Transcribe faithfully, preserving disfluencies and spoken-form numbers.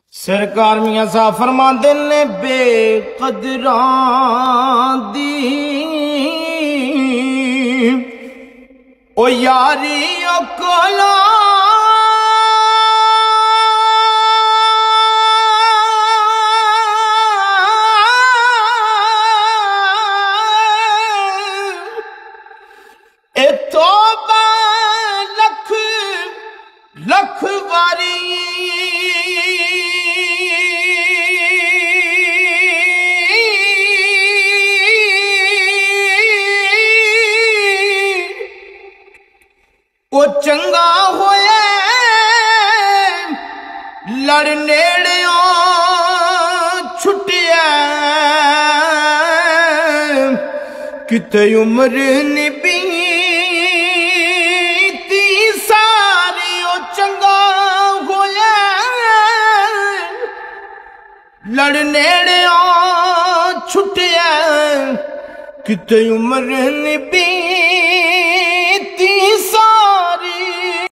سرکار میاں صاحب فرماندے نے بے قدراں دی او یاری او کولا اے توبہ لکھ لکھ واری وہ چنگا ہوئے لڑ نیڑیوں چھٹیا کتے عمر نبیتی ساری وہ چنگا ہوئے لڑ نیڑیوں چھٹیا کتے عمر نبی